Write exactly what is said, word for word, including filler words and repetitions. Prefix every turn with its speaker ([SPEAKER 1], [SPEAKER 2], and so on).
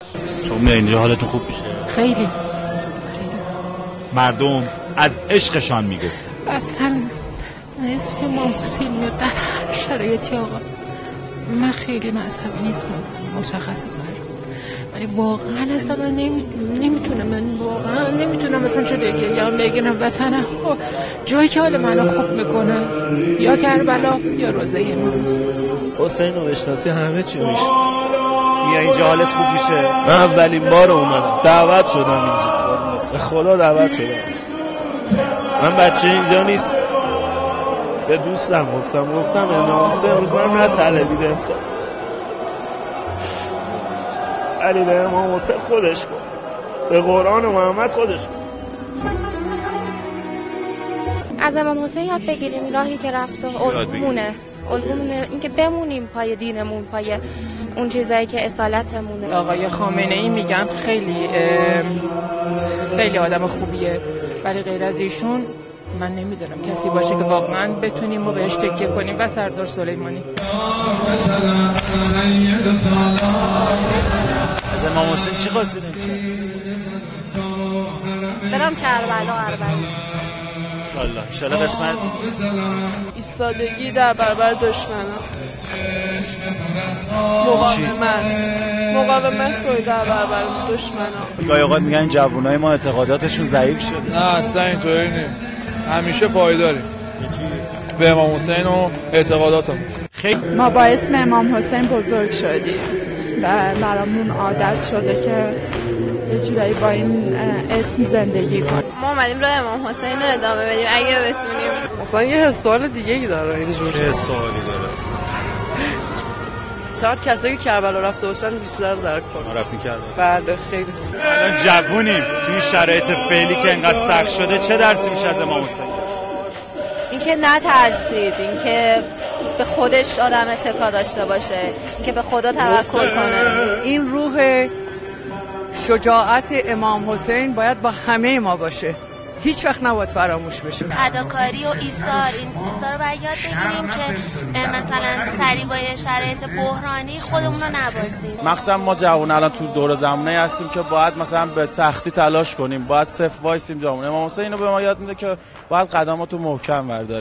[SPEAKER 1] شما میاد اینجا حالتون خوب میشه؟
[SPEAKER 2] خیلی خیلی.
[SPEAKER 1] مردم از عشقشان میگه.
[SPEAKER 2] اصلا اسم امام حسین میاد در هر شرایطی. آقا من خیلی مذهبی نیستم، مشخصه ظاهرم، ولی واقعا اصلا من نمیتونم من واقعا نمیتونم مثلا چه دیگه یا بگیرم وطنه جایی که حال منو خوب میکنه، یا کربلا یا روزه امام حسین.
[SPEAKER 3] حسین رو بشناسی همه چی رو میشناسی.
[SPEAKER 1] یا اینجا حالت خوب میشه؟
[SPEAKER 3] من اولین بار اومدم، دعوت شدم اینجا، به خدا دعوت شدم. من بچه اینجا نیست، به دوستم گفتم گفتم امام حسین روز من نطلبید امسال، علی به امام حسین خودش گفت، به قرآن و محمد خودش گفت.
[SPEAKER 4] از امام حسین یاد بگیریم، راهی که رفت و الگومونه الگومونه این که بمونیم پای دینمون، پای اون چیزایی که اصالتمونه.
[SPEAKER 2] آقای خامنه ای میگن خیلی خیلی آدم خوبیه، ولی غیر از ایشون من نمیدونم کسی باشه که واقعا بتونیم ما بهش تکیه کنیم. و سردار سلیمانی.
[SPEAKER 1] از امام حسین چی خواستی؟
[SPEAKER 4] برم کربلا اربعین.
[SPEAKER 1] انشالله انشالله قسمت.
[SPEAKER 5] ایستادگی در برابر دشمنان، مقاومت مقاومت کنید در برابر دشمنان.
[SPEAKER 1] گاهی اوقات میگن جوانای ما اعتقاداتشون ضعیف شده.
[SPEAKER 6] نه اصلا اینطوری نیست، همیشه پایداریم به امام حسین و اعتقاداتم.
[SPEAKER 5] خیلی ما با اسم امام حسین بزرگ شدیم و برامون عادت شده که یه جورایی با این اسم زندگی کنیم.
[SPEAKER 4] ما اومدیم راه امام حسین رو ادامه بدیم اگه بتونیم.
[SPEAKER 5] مثلا یه سوال دیگه ای داره اینجور.
[SPEAKER 1] چه سوالی داره؟
[SPEAKER 5] چقدر کسایی که کربلا رفته باشن بیشتر درک کنن.
[SPEAKER 1] ما رفتیم کربلا.
[SPEAKER 5] بله خیلی.
[SPEAKER 1] الان جوونیم توی شرایط فعلی که انقدر سخت شده، چه درسی میشه از امام حسین؟
[SPEAKER 4] اینکه نترسید، اینکه به خودش آدم اتکا داشته باشه، اینکه به خدا توکل کنه.
[SPEAKER 5] این روح شجاعت امام حسین باید با همه ما باشه، هیچ وقت نباید فراموش بشه.
[SPEAKER 4] فداکاری و ایثار این چیزا رو باید یاد بگیریم که مثلا سریع با شرایط بحرانی خودمون رو نبازیم.
[SPEAKER 3] مخصوصا ما جوان الان تو دور زمانه هستیم که باید مثلا به سختی تلاش کنیم، باید صف وایسیم جامونه. امام حسین اینو به ما یاد میده که باید قدماتو محکم برداریم.